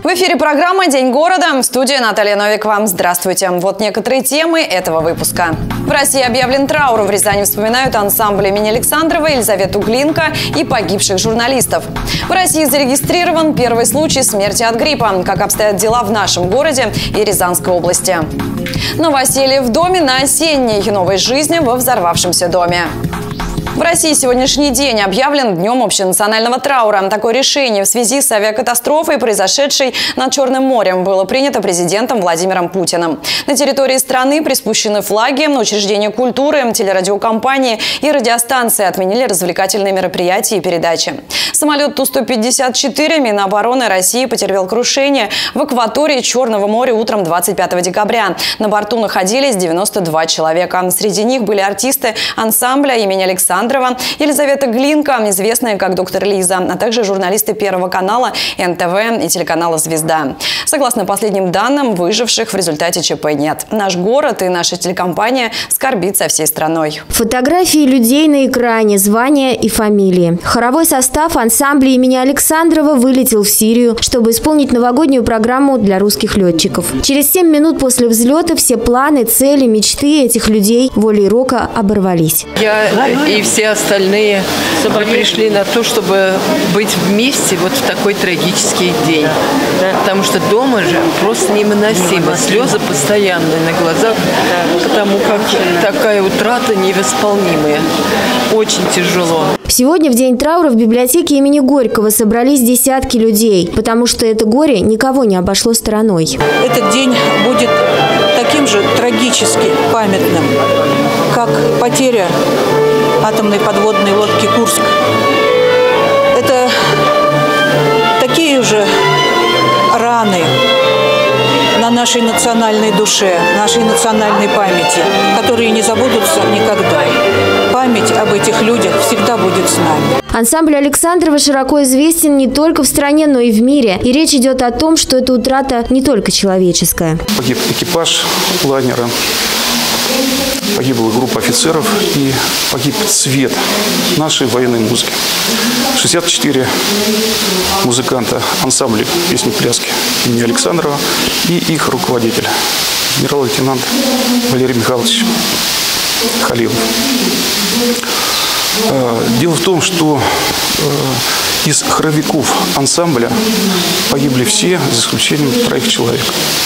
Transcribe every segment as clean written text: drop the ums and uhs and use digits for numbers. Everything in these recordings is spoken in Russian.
В эфире программа «День города». В студии Наталья Новикова. Здравствуйте. Вот некоторые темы этого выпуска. В России объявлен траур. В Рязани вспоминают ансамбль имени Александрова, Елизавету Глинка и погибших журналистов. В России зарегистрирован первый случай смерти от гриппа. Как обстоят дела в нашем городе и Рязанской области. Новоселье в доме на осенней новой жизни во взорвавшемся доме. В России сегодняшний день объявлен днем общенационального траура. Такое решение в связи с авиакатастрофой, произошедшей над Черным морем, было принято президентом Владимиром Путиным. На территории страны приспущены флаги, учреждения культуры, телерадиокомпании и радиостанции отменили развлекательные мероприятия и передачи. Самолет Ту-154 Минобороны России потерпел крушение в акватории Черного моря утром 25 декабря. На борту находились 92 человека. Среди них были артисты ансамбля имени Александрова, Елизавета Глинка, известная как доктор Лиза, а также журналисты Первого канала, НТВ и телеканала «Звезда». Согласно последним данным, выживших в результате ЧП нет. Наш город и наша телекомпания скорбит со всей страной. Фотографии людей на экране, звания и фамилии. Хоровой состав ансамбля имени Александрова вылетел в Сирию, чтобы исполнить новогоднюю программу для русских летчиков. Через 7 минут после взлета все планы, цели, мечты этих людей волей рока оборвались. Я и все остальные мы пришли на то, чтобы быть вместе вот в такой трагический день. Потому что дома же просто невыносимо. Слезы постоянные на глазах, потому как такая утрата невосполнимая. Очень тяжело. Сегодня в день траура в библиотеке имени Горького собрались десятки людей, потому что это горе никого не обошло стороной. Этот день будет таким же трагически памятным, как потеря атомной подводной лодки «Курск». Это такие же раны на нашей национальной душе, нашей национальной памяти, которые не забудутся никогда. Память об этих людях всегда будет с нами. Ансамбль Александрова широко известен не только в стране, но и в мире. И речь идет о том, что эта утрата не только человеческая. Погиб экипаж лайнера, погибла группа офицеров и погиб цвет нашей военной музыки. 64 музыканта ансамбля песни пляски имени Александрова и их руководитель, генерал-лейтенант Валерий Михайлович Халилов. Дело в том, что из хоровиков ансамбля погибли все, за исключением 3 человек.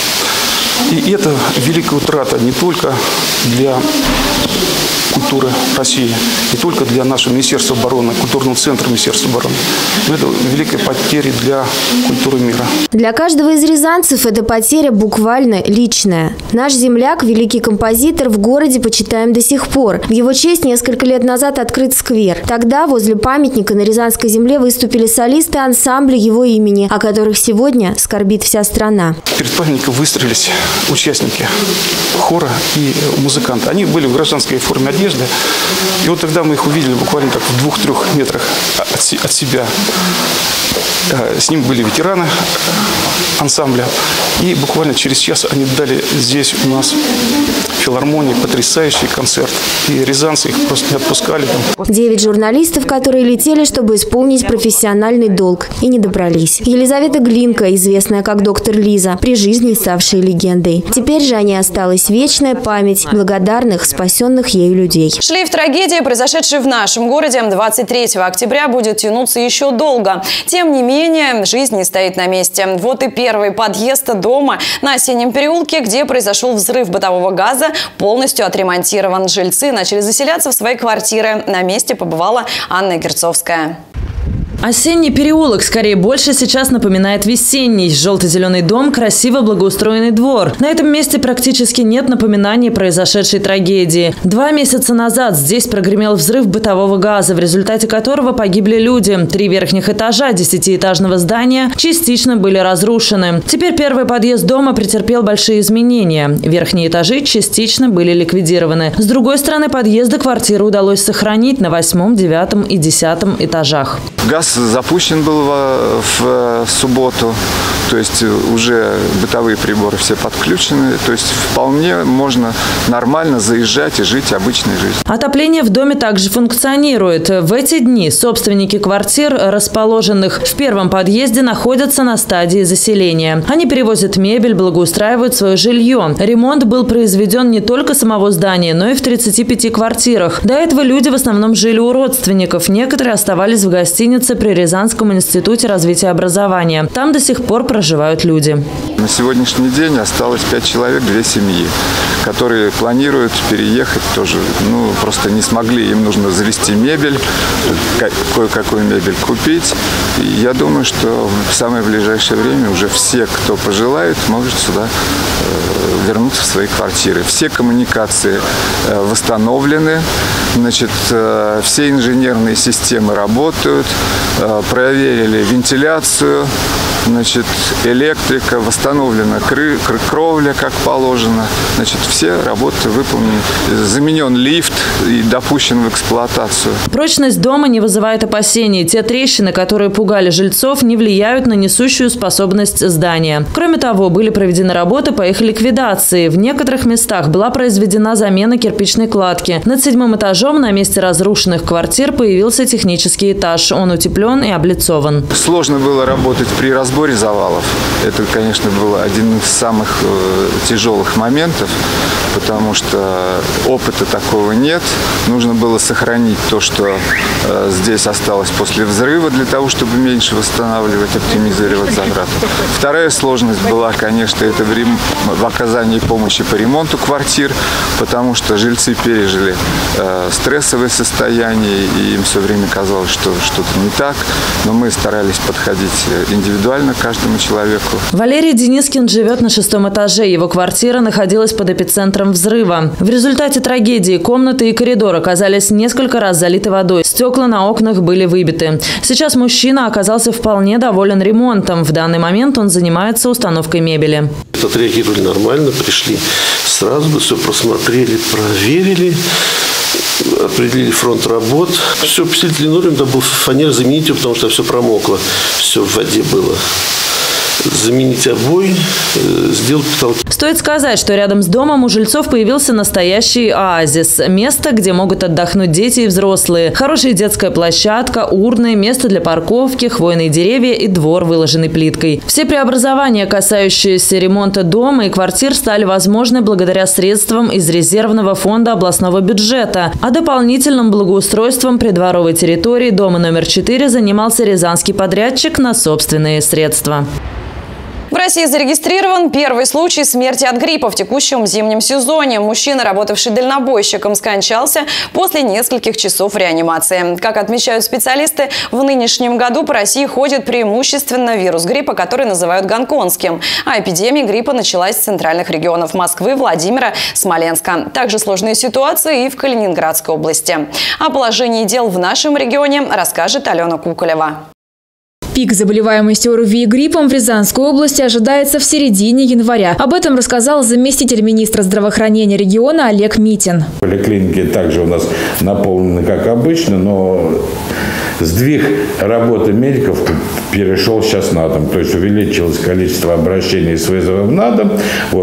И это великая утрата не только для культуры России, не только для нашего Министерства обороны, культурного центра Министерства обороны, но это великая потеря для культуры мира. Для каждого из рязанцев эта потеря буквально личная. Наш земляк, великий композитор, в городе почитаем до сих пор. В его честь несколько лет назад открыт сквер. Тогда возле памятника на Рязанской земле выступили солисты ансамбля его имени, о которых сегодня скорбит вся страна. Перед памятником выстроились участники хора и музыканты. Они были в гражданской форме одежды. И вот тогда мы их увидели буквально так в 2-3 метрах от себя. С ним были ветераны ансамбля. И буквально через час они дали здесь у нас в филармонии потрясающий концерт. И рязанцы их просто не отпускали. 9 журналистов, которые летели, чтобы исполнить профессиональный долг, и не добрались. Елизавета Глинка, известная как доктор Лиза, при жизни ставшая легендой. Теперь же о ней осталась вечная память благодарных, спасенных ею людей. Шлейф трагедии, произошедшей в нашем городе 23 октября, будет тянуться еще долго. Тем не менее, жизнь не стоит на месте. Вот и первый подъезд дома на Осеннем переулке, где произошел взрыв бытового газа, полностью отремонтирован. Жильцы начали заселяться в свои квартиры. На месте побывала Анна Герцовская. Осенний переулок, скорее больше, сейчас напоминает весенний. Желто-зеленый дом, красиво благоустроенный двор. На этом месте практически нет напоминаний произошедшей трагедии. 2 месяца назад здесь прогремел взрыв бытового газа, в результате которого погибли люди. 3 верхних этажа 10-этажного здания частично были разрушены. Теперь первый подъезд дома претерпел большие изменения. Верхние этажи частично были ликвидированы. С другой стороны подъезда квартиру удалось сохранить на 8, 9 и 10 этажах. Газ запущен был в субботу. То есть уже бытовые приборы все подключены. То есть вполне можно нормально заезжать и жить обычной жизнью. Отопление в доме также функционирует. В эти дни собственники квартир, расположенных в первом подъезде, находятся на стадии заселения. Они перевозят мебель, благоустраивают свое жилье. Ремонт был произведен не только самого здания, но и в 35 квартирах. До этого люди в основном жили у родственников. Некоторые оставались в гостинице при Рязанском институте развития образования. Там до сих пор проживают люди. На сегодняшний день осталось 5 человек, 2 семьи, которые планируют переехать тоже. Просто не смогли, им нужно завести мебель, кое-какую мебель купить. И я думаю, что в самое ближайшее время уже все, кто пожелает, может сюда вернуться в свои квартиры. Все коммуникации восстановлены, значит, все инженерные системы работают, проверили вентиляцию, значит, электрика, восстановлена кровля, как положено. Значит, все работы выполнены. Заменен лифт и допущен в эксплуатацию. Прочность дома не вызывает опасений. Те трещины, которые пугали жильцов, не влияют на несущую способность здания. Кроме того, были проведены работы по их ликвидации. В некоторых местах была произведена замена кирпичной кладки. Над 7-м этажом на месте разрушенных квартир появился технический этаж. Он утеплен и облицован. Сложно было работать при разборе завалов. Это, конечно, был один из самых тяжелых моментов, потому что опыта такого нет. Нужно было сохранить то, что здесь осталось после взрыва, для того, чтобы меньше восстанавливать, оптимизировать затраты. Вторая сложность была, конечно, это в оказании помощи по ремонту квартир, потому что жильцы пережили стрессовое состояние, и им все время казалось, что что-то не так. Но мы старались подходить индивидуально к каждому человеку. Валерий Денискин живет на 6-м этаже. Его квартира находилась под эпицентром взрыва. В результате трагедии комнаты и коридор оказались несколько раз залиты водой. Стекла на окнах были выбиты. Сейчас мужчина оказался вполне доволен ремонтом. В данный момент он занимается установкой мебели. Отреагировали нормально, пришли сразу, все просмотрели, проверили. Определили фронт работ. Все, посетили линолеум, там был фанер, заменить его, потому что все промокло. Все в воде было. Заменить обои, сделать потолки. Стоит сказать, что рядом с домом у жильцов появился настоящий оазис. Место, где могут отдохнуть дети и взрослые. Хорошая детская площадка, урны, место для парковки, хвойные деревья и двор, выложенный плиткой. Все преобразования, касающиеся ремонта дома и квартир, стали возможны благодаря средствам из резервного фонда областного бюджета. А дополнительным благоустройством придворовой территории дома номер 4 занимался рязанский подрядчик на собственные средства. В России зарегистрирован первый случай смерти от гриппа в текущем зимнем сезоне. Мужчина, работавший дальнобойщиком, скончался после нескольких часов реанимации. Как отмечают специалисты, в нынешнем году по России ходит преимущественно вирус гриппа, который называют гонконгским. А эпидемия гриппа началась с центральных регионов Москвы, Владимира, Смоленска. Также сложные ситуации и в Калининградской области. О положении дел в нашем регионе расскажет Алена Куколева. Пик заболеваемости ОРВИ и гриппом в Рязанской области ожидается в середине января. Об этом рассказал заместитель министра здравоохранения региона Олег Митин. Поликлиники также у нас наполнены, как обычно, но сдвиг работы медиков перешел сейчас на дом. То есть увеличилось количество обращений с вызовом на дом.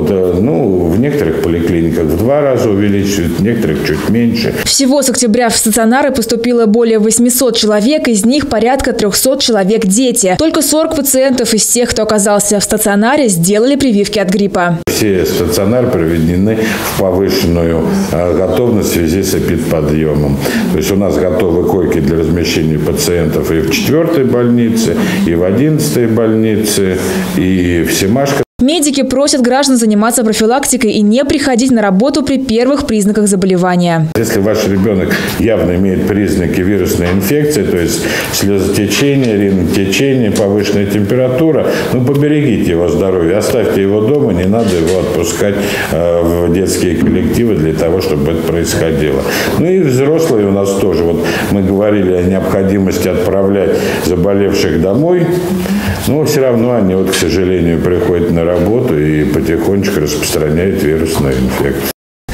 В некоторых поликлиниках в 2 раза увеличивают, в некоторых чуть меньше. Всего с октября в стационары поступило более 800 человек, из них порядка 300 человек дети. Только 40 пациентов из тех, кто оказался в стационаре, сделали прививки от гриппа. Все стационары приведены в повышенную готовность в связи с эпидподъемом. То есть у нас готовы койки для размещения пациентов и в 4-й больнице, и в 11-й больнице, и в Семашко. Медики просят граждан заниматься профилактикой и не приходить на работу при первых признаках заболевания. Если ваш ребенок явно имеет признаки вирусной инфекции, то есть слезотечение, ринотечение, повышенная температура, поберегите его здоровье, оставьте его дома, не надо его отпускать в детские коллективы для того, чтобы это происходило. И взрослые у нас тоже. Мы говорили о необходимости отправлять заболевших домой, но все равно они, к сожалению, приходят на работу и потихонечку распространяют вирусную инфекцию.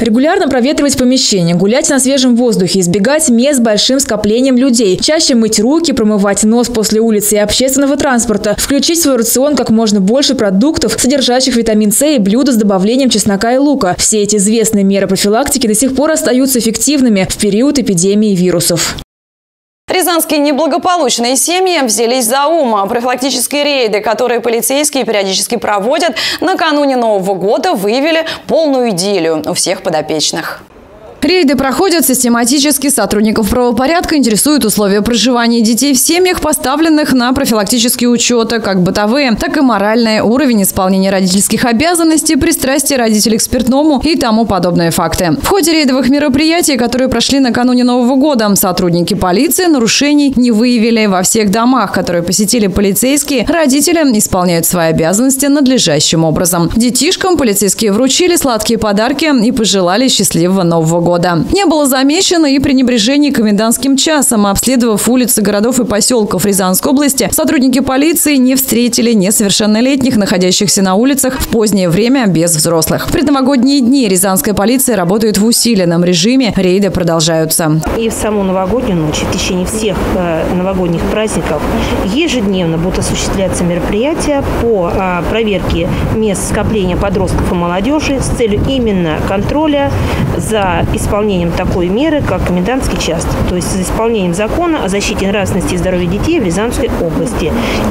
Регулярно проветривать помещение, гулять на свежем воздухе, избегать мест с большим скоплением людей, чаще мыть руки, промывать нос после улицы и общественного транспорта, включить в свой рацион как можно больше продуктов, содержащих витамин С и блюда с добавлением чеснока и лука. Все эти известные меры профилактики до сих пор остаются эффективными в период эпидемии вирусов. Рязанские неблагополучные семьи взялись за ум. Профилактические рейды, которые полицейские периодически проводят, накануне Нового года выявили полную идиллию у всех подопечных. Рейды проходят систематически. Сотрудников правопорядка интересуют условия проживания детей в семьях, поставленных на профилактические учеты, как бытовые, так и моральные, уровень исполнения родительских обязанностей, пристрастие родителей к спиртному и тому подобные факты. В ходе рейдовых мероприятий, которые прошли накануне Нового года, сотрудники полиции нарушений не выявили. Во всех домах, которые посетили полицейские, родители исполняют свои обязанности надлежащим образом. Детишкам полицейские вручили сладкие подарки и пожелали счастливого Нового года. Не было замечено и пренебрежений комендантским часом. Обследовав улицы городов и поселков Рязанской области, сотрудники полиции не встретили несовершеннолетних, находящихся на улицах в позднее время без взрослых. В предновогодние дни рязанская полиция работает в усиленном режиме. Рейды продолжаются. И в саму новогоднюю ночь, в течение всех новогодних праздников, ежедневно будут осуществляться мероприятия по проверке мест скопления подростков и молодежи с целью именно контроля за исполнением такой меры, как комендантский час, то есть за исполнением закона о защите нравственности и здоровья детей в Рязанской области.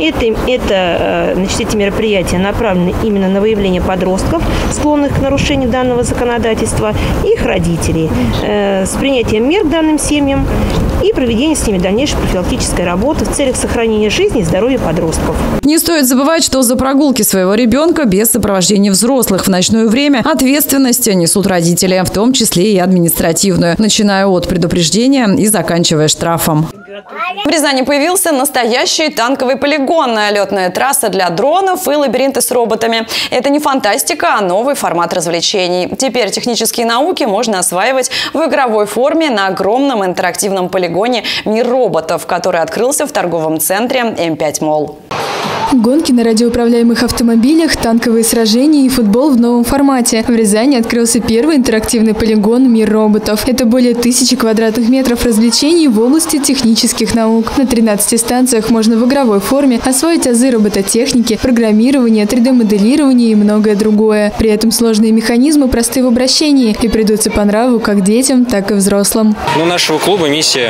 Эти мероприятия направлены именно на выявление подростков, склонных к нарушению данного законодательства, и их родителей, с принятием мер к данным семьям и проведение с ними дальнейшей профилактической работы в целях сохранения жизни и здоровья подростков. Не стоит забывать, что за прогулки своего ребенка без сопровождения взрослых в ночное время ответственность несут родители, в том числе и административную, начиная от предупреждения и заканчивая штрафом. В Рязани появился настоящий танковый полигон, летная трасса для дронов и лабиринты с роботами. Это не фантастика, а новый формат развлечений. Теперь технические науки можно осваивать в игровой форме на огромном интерактивном полигоне «Мир роботов», который открылся в торговом центре М5 Молл. Гонки на радиоуправляемых автомобилях, танковые сражения и футбол в новом формате. В Рязани открылся первый интерактивный полигон «Мир роботов». Это более 1000 квадратных метров развлечений в области технических наук. На 13 станциях можно в игровой форме освоить азы робототехники, программирования, 3D-моделирования и многое другое. При этом сложные механизмы просты в обращении и придутся по нраву как детям, так и взрослым. У нашего клуба миссия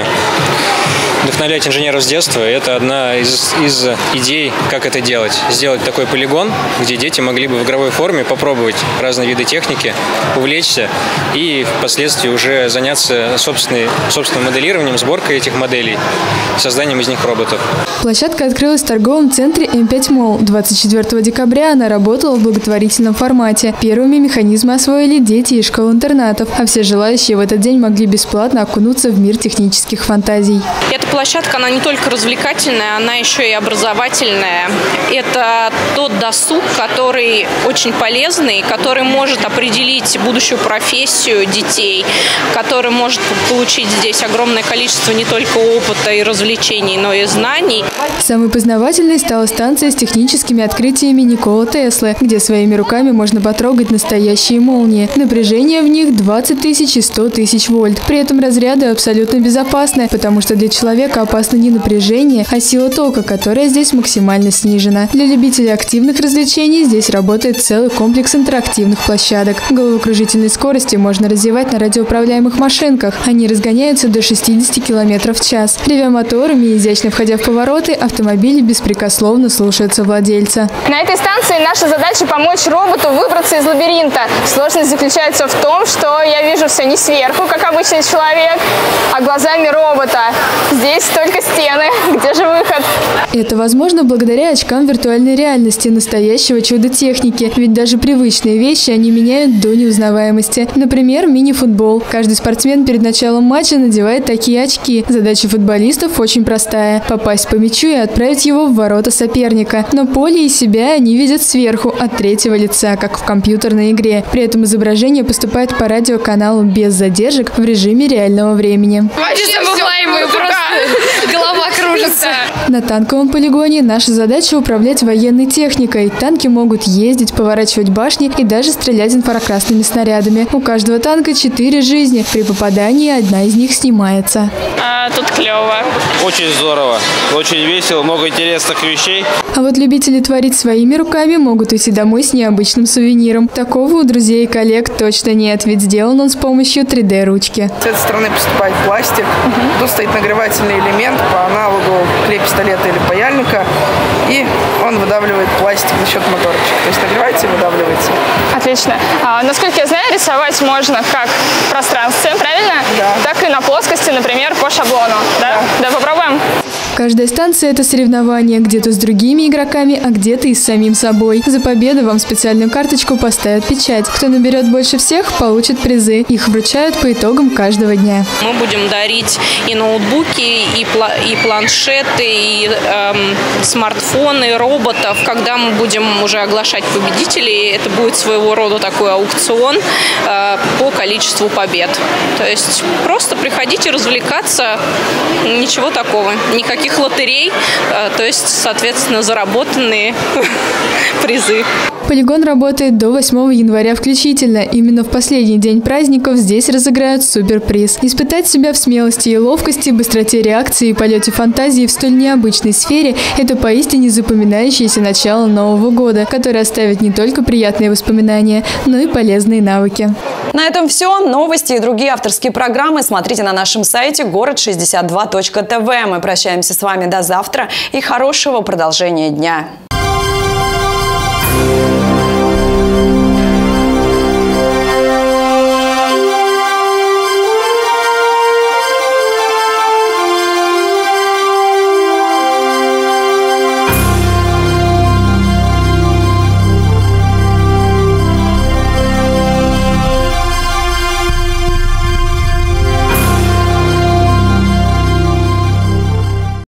вдохновлять инженеров с детства. Это одна из идей, как это делать. Сделать такой полигон, где дети могли бы в игровой форме попробовать разные виды техники, увлечься и впоследствии уже заняться собственным моделированием, сборкой этих моделей, созданием из них роботов. Площадка открылась в торговом центре М5 Молл. 24 декабря она работала в благотворительном формате. Первыми механизмы освоили дети из школ-интернатов, а все желающие в этот день могли бесплатно окунуться в мир технических фантазий. Эта площадка, она не только развлекательная, она еще и образовательная. Это тот досуг, который очень полезный, который может определить будущую профессию детей, который может получить здесь огромное количество не только опыта и развлечений, но и знаний. Самой познавательной стала станция с техническими открытиями Николы Теслы, где своими руками можно потрогать настоящие молнии. Напряжение в них 20 тысяч и 100 тысяч вольт. При этом разряды абсолютно безопасны, потому что для человека опасно не напряжение, а сила тока, которая здесь максимально снижена. Для любителей активных развлечений здесь работает целый комплекс интерактивных площадок. Головокружительной скорости можно развивать на радиоуправляемых машинках. Они разгоняются до 60 км в час. Ревя моторами и изящно входя в повороты, автомобили беспрекословно слушаются владельца. На этой станции наша задача помочь роботу выбраться из лабиринта. Сложность заключается в том, что я вижу все не сверху, как обычный человек, а глазами робота. Здесь только стены. Где же выход? Это возможно благодаря очкам виртуальной реальности, настоящего чуда техники. Ведь даже привычные вещи они меняют до неузнаваемости. Например, мини-футбол. Каждый спортсмен перед началом матча надевает такие очки. Задача футболистов очень простая – попасть по мячу и отправить его в ворота соперника. Но поле и себя они видят сверху, от третьего лица, как в компьютерной игре. При этом изображение поступает по радиоканалу без задержек в режиме реального времени. Вообще незабываемый, просто голова кружится. На танковом полигоне наша задача управлять военной техникой. Танки могут ездить, поворачивать башни и даже стрелять инфракрасными снарядами. У каждого танка 4 жизни. При попадании одна из них снимается. Тут клево. Очень здорово, очень весело, много интересных вещей. А вот любители творить своими руками могут уйти домой с необычным сувениром. Такого у друзей и коллег точно нет, ведь сделан он с помощью 3D-ручки. С этой стороны поступает пластик. Тут стоит нагревательный элемент по аналогу клей-пистолета или паяльника. И он выдавливает пластик за счет моторчика. То есть нагревается и выдавливается. Отлично. Насколько я знаю, рисовать можно как в пространстве, правильно? Да. Так и на плоскости, например, по шаблону. Да? Да, попробуем. Каждая станция – это соревнование, где-то с другими игроками, а где-то и с самим собой. За победу вам специальную карточку поставят печать. Кто наберет больше всех, получит призы. Их вручают по итогам каждого дня. Мы будем дарить и ноутбуки, и планшеты, и смартфоны, и роботов. Когда мы будем уже оглашать победителей, это будет своего рода такой аукцион по количеству побед. То есть просто приходите развлекаться, ничего такого, никаких лотерей, то есть, соответственно, заработанные призы. Полигон работает до 8 января включительно. Именно в последний день праздников здесь разыграют суперприз. Испытать себя в смелости и ловкости, быстроте реакции и полете фантазии в столь необычной сфере – это поистине запоминающееся начало Нового года, которое оставит не только приятные воспоминания, но и полезные навыки. На этом все. Новости и другие авторские программы смотрите на нашем сайте город62.тв. Мы прощаемся с вами до завтра и хорошего продолжения дня.